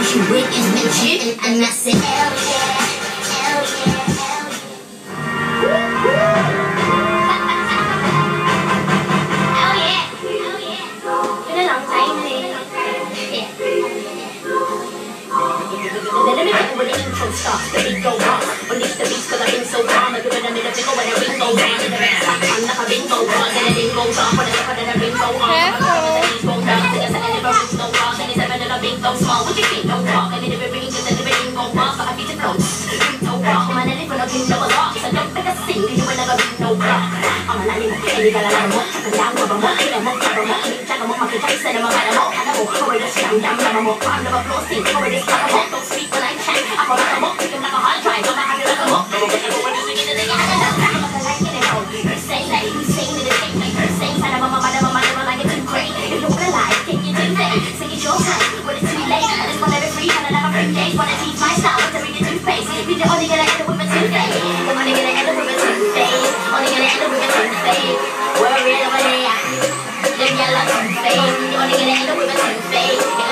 you with is legit. And I said, hell yeah, hell yeah, hell yeah. Hell yeah. Been a long time, yeah. Let me get with the intro starts, the beat go off. Release the beats cause I've been so calm. I've given a minute finger when the ring goes on. I'm like a bingo card, then the ring goes off. When the sucker then the ring goes on. Small, what you think? Don't talk. I need to be ringing cause the ring go off. I beat the flow. Ring so rock. I'm an elephant up in double lock. So don't make a sing cause you will never beat no clock. I'm a lolly, and you got a lot of more. Up and down, rubber more. Kill them up, rubber more. Jack them up, I can tell you, send them a matter more. I know, cover this jam, jam, jam, more. Round of applause, sing, cover this cover more. Don't speak when I chat. I can rock them up, kick them like a hard drive. Don't have to rock them up. When you sing it, they got to know. I'm like a light in it all. You say that, you sing it, they say like. Same side of my mama, like it's too great. If you wanna lie, can you do that? Sing it your time, but it's too late. I just wanna be free, kinda like a free days. Wanna teach my style, want to read your toothpaste. You're only gonna end up with a toothache. You're only gonna end up with a toothpaste. Only gonna end up with a toothpaste. We're real over there. Them yellow toothpaste. You're only gonna end up with a toothpaste.